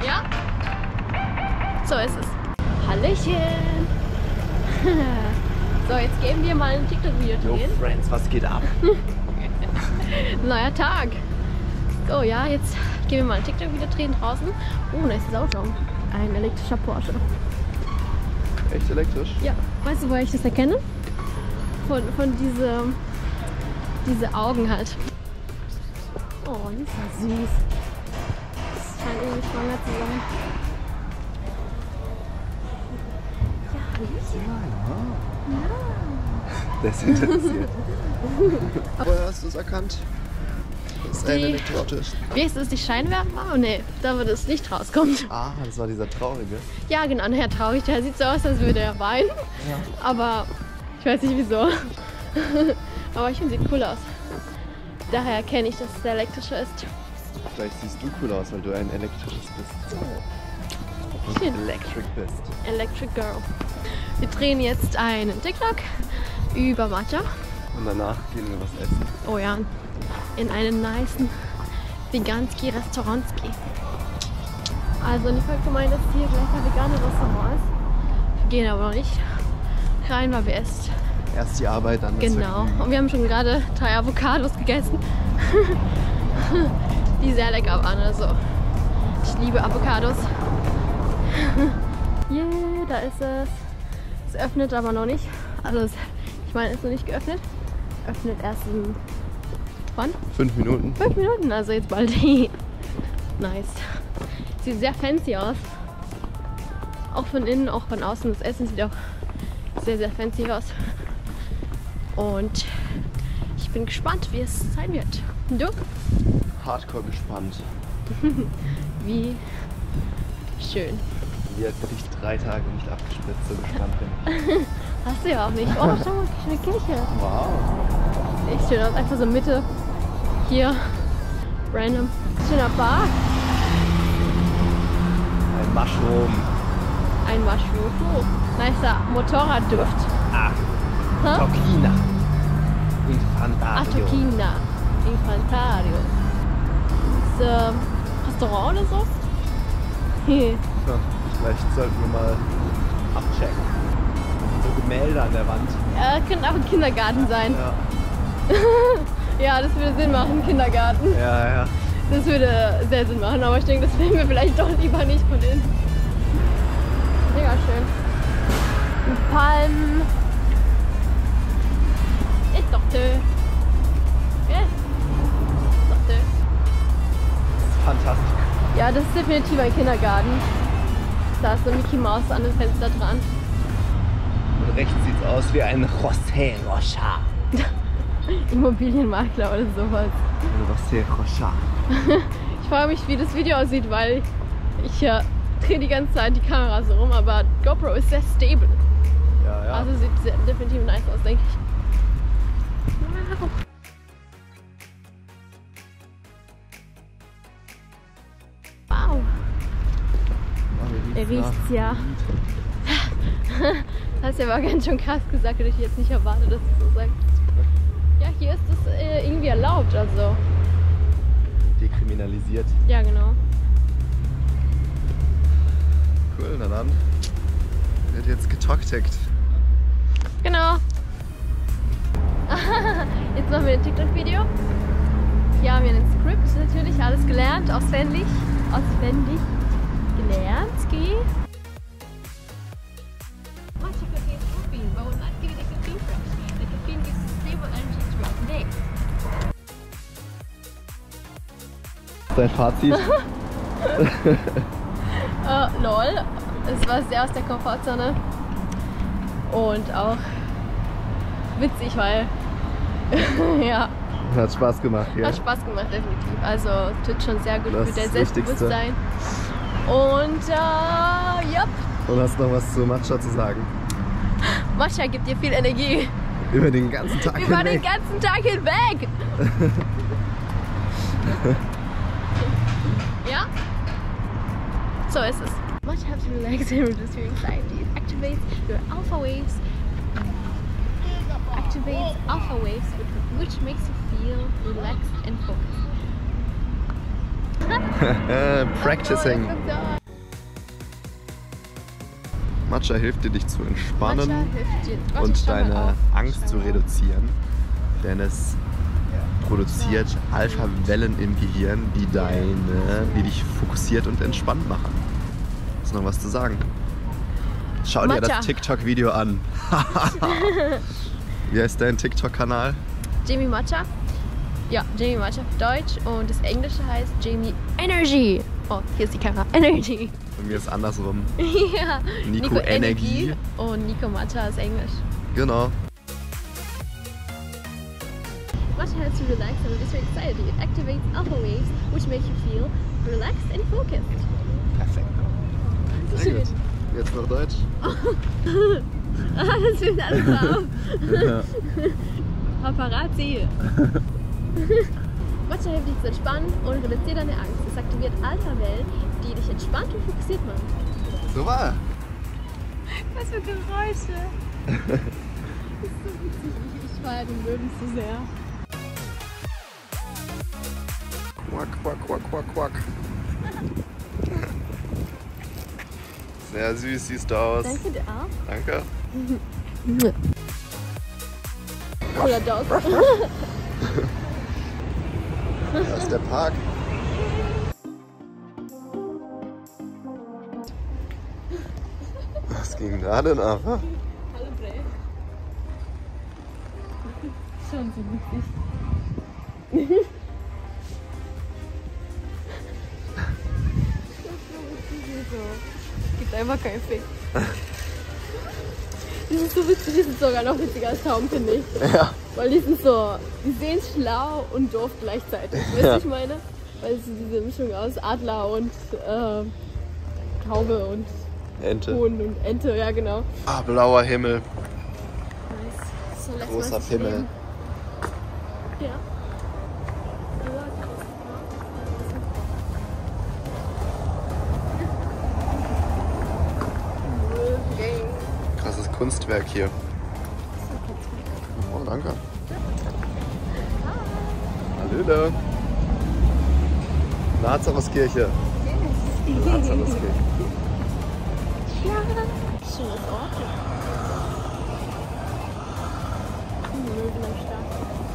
Ja? So ist es. Hallöchen! So, jetzt gehen wir mal ein TikTok-Video drehen. Yo Friends, was geht ab? Neuer Tag. So, ja, jetzt gehen wir mal ein TikTok-Video drehen draußen. Oh, da ist das Auto. Ein elektrischer Porsche. Echt elektrisch? Ja. Weißt du, woher ich das erkenne? Von diese Augen halt. Oh, die ist ja süß. Das scheint irgendwie schwanger zu sein. Ja, Der ist interessiert. Woher hast du es erkannt? Das ist ein Elektroauto. Wie ist es, die Scheinwerfer? Oh ne, da wo das Licht rauskommt. Ah, das war dieser Traurige. Ja, genau, naja, traurig. Der sieht so aus, als würde er weinen. Ja. Aber ich weiß nicht wieso. Aber ich finde, sieht cool aus. Daher erkenne ich, dass es der elektrische ist. Vielleicht siehst du cool aus, weil du ein elektrisches bist. Und Electric bist. Electric Girl. Wir drehen jetzt einen TikTok über Matcha. Und danach gehen wir was essen. Oh ja, in einen nicen Veganski-Restaurantski. Also Nicole gemeint, dass hier gleich ein veganes Restaurant ist. Wir gehen aber noch nicht rein, weil wir erst die Arbeit, dann das genau. Und wir haben schon gerade 3 Avocados gegessen, die sehr lecker waren. Also ich liebe Avocados. Yeah, da ist es. Es öffnet aber noch nicht. Also ich meine, es ist noch nicht geöffnet. Öffnet erst in wann? 5 Minuten. 5 Minuten, also jetzt bald. Nice. Sieht sehr fancy aus. Auch von innen, auch von außen. Das Essen sieht auch sehr, sehr fancy aus. Und ich bin gespannt, wie es sein wird. Und du? Hardcore gespannt. Wie schön. Wie als hätte ich 3 Tage nicht abgespritzt, so gespannt bin. Hast du ja auch nicht. Oh, schau mal, eine Kirche. Wow. Echt schön aus. Einfach so Mitte. Hier. Random. Schöner Park. Ein Mushroom. Ein Mushroom. Oh, nicer Motorradduft. Ah. Huh? Tokina. Infantario. Ah, Tokina. Infantario. Das Restaurant oder so? Ja, vielleicht sollten wir mal abchecken. So Gemälde an der Wand. Ja, könnte auch ein Kindergarten sein. Ja, Ja, das würde Sinn machen, Kindergarten. ja. Das würde sehr Sinn machen, aber ich denke, das filmen wir vielleicht doch lieber nicht von innen. Mega schön. Und Palmen. Ist doch toll. Ja. Ist doch toll. Das ist fantastisch. Ja, das ist definitiv ein Kindergarten. Da ist so Mickey Mouse an dem Fenster dran. Und rechts sieht es aus wie ein José Rocha. Immobilienmakler oder sowas. José Rocha. Ich frage mich, wie das Video aussieht, weil ich drehe die ganze Zeit die Kamera so rum, aber GoPro ist sehr stable. Ja. Also sieht definitiv nice aus, denke ich. Wow. Wow. Er riecht's ja. Das ist ja aber ganz schön krass gesagt, hätte ich jetzt nicht erwartet, dass du so sagst. Ja, hier ist es irgendwie erlaubt, also. Dekriminalisiert. Ja, genau. Cool, na dann. Wird jetzt getalkteckt. Genau. Jetzt machen wir ein TikTok-Video. Hier haben wir einen Skript, natürlich alles gelernt, auswendig gelernt. Matcha contains caffeine, but will not give you the caffeine rush. The caffeine gives you stable energy throughout the day. Dein Fazit? Lol. Es war sehr aus der Komfortzone. Und auch witzig, weil ja. Hat Spaß gemacht, ja. Hat Spaß gemacht, definitiv. Also tut schon sehr gut Das für das ist das Selbstbewusstsein. Und ja. Und hast noch was zu Matcha zu sagen? Matcha gibt dir viel Energie. Über den ganzen Tag Über hinweg. den ganzen Tag hinweg. Ja? So ist es. Matcha helps you relax and reduce your anxiety. It activates your alpha waves. Which makes you feel relaxed and focused. Practicing. Oh, Matcha hilft dir, dich zu entspannen Matcha hilft dir. Warte, und schau mal deine auf. Angst Schau zu mal auf. reduzieren. Denn es produziert Alpha-Wellen im Gehirn, die dich fokussiert und entspannt machen. Hast du noch was zu sagen? Schau dir Matcha. das TikTok-Video an. Wie heißt dein TikTok-Kanal? Jamie Matcha. Ja, Jamie Matcha auf Deutsch und das Englische heißt Jamie Energy. Oh, hier ist die Kamera. Energy. Bei mir ist andersrum. Ja. Nico Energie. Und Nico Matcha ist Englisch. Genau. Matcha helps you relax and reduce your anxiety. It activates alpha waves, which make you feel relaxed and focused. Perfekt. Sehr Schön. gut. Jetzt noch Deutsch. Das wird alles drauf. Ja. Paparazzi. Matcha hilft dich zu entspannen und reduziert deine Angst. Es aktiviert Alpha-Wellen, die dich entspannt und fokussiert machen. Super. Was für Geräusche. Das ist so witzig. Ich feiere den Möwen so sehr. Quack, quack, quack, quack, quack. Sehr süß siehst du aus. Danke dir auch. Danke. Cooler Dog. Da ist der Park. Was ging da denn ab? Hallo Bre. Schon so witzig. Gibt einfach keinen Fick. Die sind so witzig, die sind sogar noch witziger als Tauben, finde ich. Ja. Weil die sind so, die sehen schlau und doof gleichzeitig. Weißt du, Ja. was ich meine? Weil es diese Mischung aus Adler und Taube und Ente. Huhn und Ente, ja genau. Ah, blauer Himmel. Nice. So lässt Großer man sich Pimmel. leben. Ja. Krasses Kunstwerk hier. Oh, danke. Hallöle. Lazarus-Kirche. Lazarus-Kirche. Ja, schönes Ort. Möwen am Start.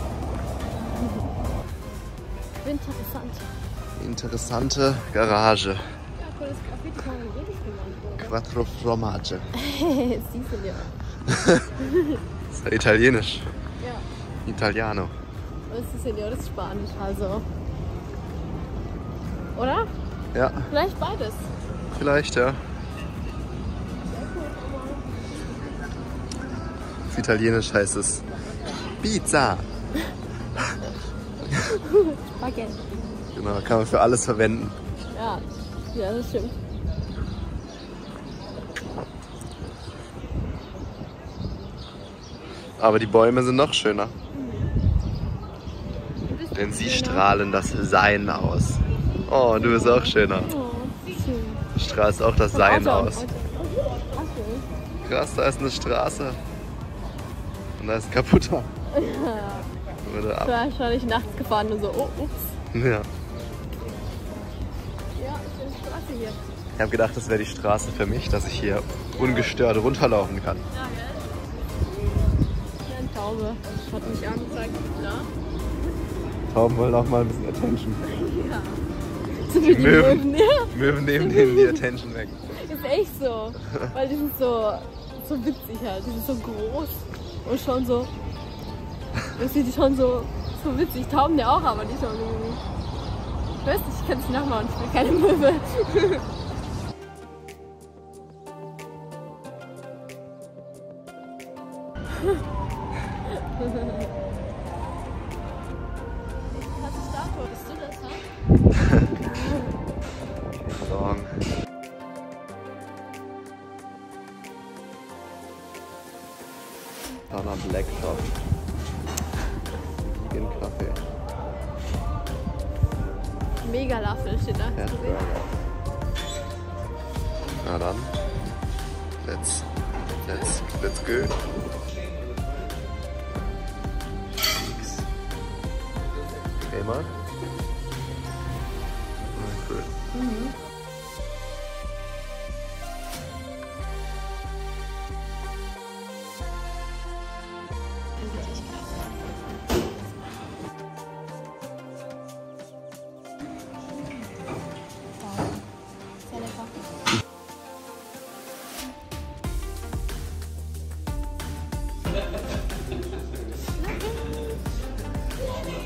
Interessant. Interessante Garage. Ja, cooles Graffiti kann man wirklich genannt. Quattro Formaggi. Sicilio. Das ist ja italienisch. Ja, Italiano. das ist Sicilio, das ist Spanisch, also. Oder? Ja, Vielleicht beides. vielleicht, ja. Auf Italienisch heißt es Pizza. Spaghetti. Genau, kann man für alles verwenden. Ja, ja, das stimmt. Aber die Bäume sind noch schöner. Du bist Denn sie schöner. strahlen das Sein aus. Oh, du bist auch schöner. Oh, schön. Du strahlst auch das Sein Auto, aus. Auto. Auto. Krass, da ist eine Straße. Und da ist ein kaputter. Würde ab. Wahrscheinlich nachts gefahren und so, oh, ups. Ja. Ja, schöne Straße hier. Ich habe gedacht, das wäre die Straße für mich, dass ich hier ungestört runterlaufen kann. Ja, gell? Ja, eine Taube. Hat mich angezeigt. Na? Tauben wollen auch mal ein bisschen Attention. Ja. So wie die Möwen. Möwen, ja. Möwen nehmen denen die Attention weg. Ist echt so. Weil die sind so witzig halt. Die sind so groß und schon so. Das sieht schon so witzig. Tauben ja auch, aber die schon. Ich weiß nicht, ich kann es nicht nachmachen. Ich bin keine Möwe. Was ist da vor? Bist du das, ha? Song. Donna Black Shop. Vegan Kaffee. Mega Laffel steht da. Hast du gesehen? Burger. Na dann. Let's go. Okay, mal. Cool.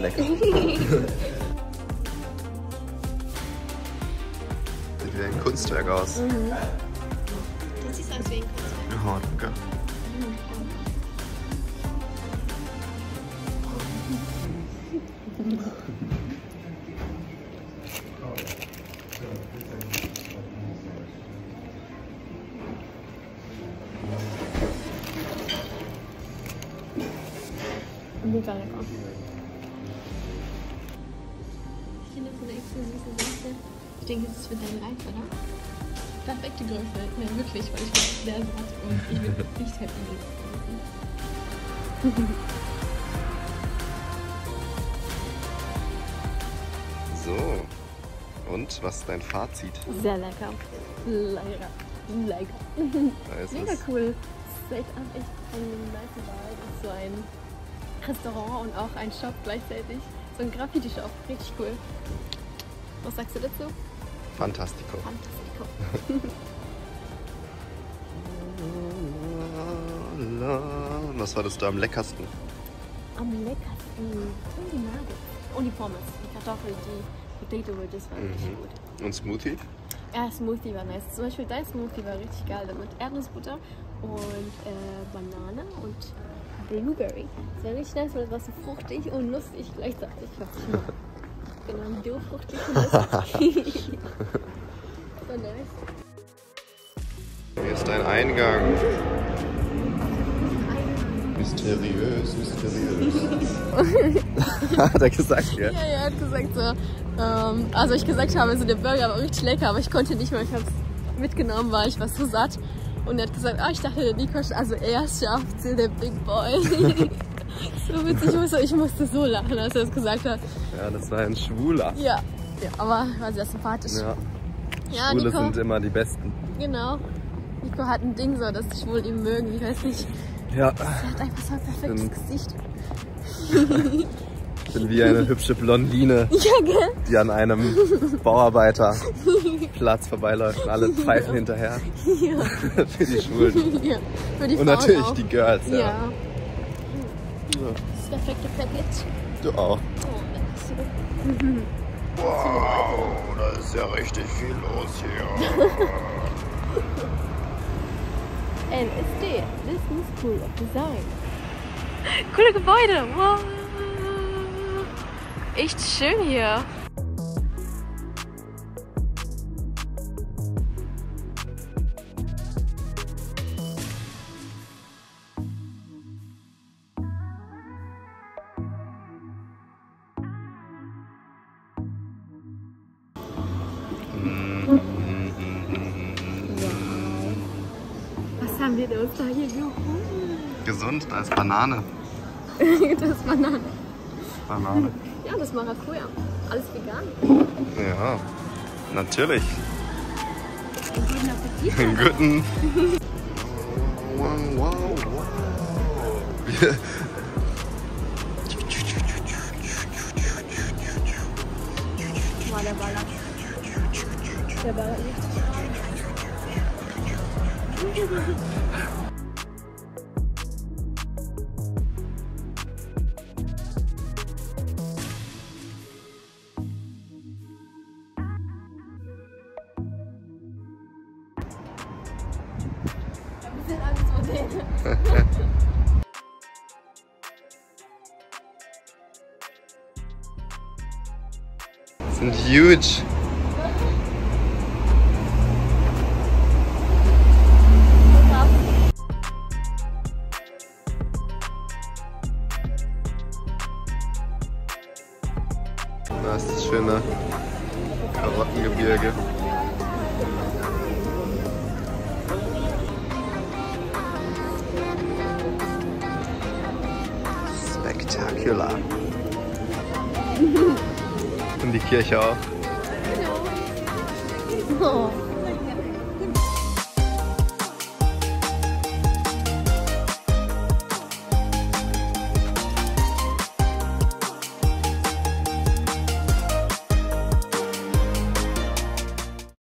lecker. Sieht wie ein Kunstwerk aus. Das sieht aus wie ein Kunstwerk. Ja, danke. Mega lecker. Ich finde das eine extra süße Sache. Ich denke, es ist für deinen Reif, oder? Perfekte Größe. Ja, wirklich, weil ich bin sehr satt und ich bin nicht happy mit So. Und was ist dein Fazit? Sehr lecker. Lecker. Lecker. Mega cool. Das ist echt eine nice Wahl. Das ist so ein Restaurant und auch ein Shop gleichzeitig. So ein Graffiti-Shop. Richtig cool. Was sagst du dazu? Fantastico. Fantastico. Was war das da am leckersten? Am leckersten. Und die Nuggets. Und die Pommes. Die Kartoffeln, die Potato Wedges waren richtig gut. Und Smoothie? Ja, Smoothie war nice. Zum Beispiel dein Smoothie war richtig geil. Mit Erdnussbutter und Banane und Blueberry. Das war richtig nice, weil das war so fruchtig und lustig gleichzeitig. Was ich mag. Genau, so fruchtig und lustig. Das war nice. Hier ist dein Eingang. Mysteriös, mysteriös. Hat er gesagt, ja? Ja, er hat gesagt so, also ich gesagt habe, so der Burger war richtig lecker, aber ich konnte nicht mehr, ich habe es mitgenommen, weil ich war so satt. Und er hat gesagt, ich dachte, der Nico, also er schafft der Big Boy. So witzig, ich musste so lachen, als er es gesagt hat. Ja, das war ein Schwuler. Ja, aber war sehr sympathisch. Ja, Ja, Schwule Nico, sind immer die Besten. genau. Nico hat ein Ding so, dass die Schwulen ihn mögen, ich weiß nicht. Ja. Er hat einfach so ein perfektes Gesicht. Ich bin wie eine hübsche Blondine, Ja, gell? die an einem Bauarbeiterplatz vorbeiläuft und alle pfeifen hinterher. Ja. Für die Schwulen. Ja. Für die Und Frauen natürlich auch. die Girls, ja. Ja. Das perfekte Package. Du auch. Oh, danke. Wow, da ist ja richtig viel los hier. LSD, Business School of Design. Coole Gebäude, wow. Echt schön hier. Was haben wir uns da hier geholt? Gesund, da ist Banane. Das ist Banane. Banane. Ja, das ist Maracuja. Alles vegan. Ja, natürlich. Guten Appetit. Einen guten. Wow, wow, wow. War der Baller. Der Baller richtig. Wir sind alles Modelle. Sind huge. Da ist das schöne Karottengebirge. Spectacular. Und die Kirche auch. Oh.